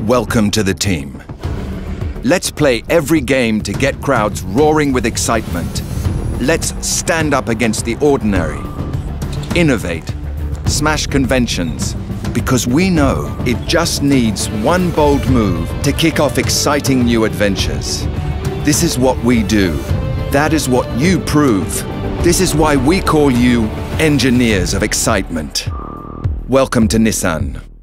Welcome to the team. Let's play every game to get crowds roaring with excitement. Let's stand up against the ordinary, innovate, smash conventions, because we know it just needs one bold move to kick off exciting new adventures. This is what we do. That is what you prove. This is why we call you engineers of excitement. Welcome to Nissan.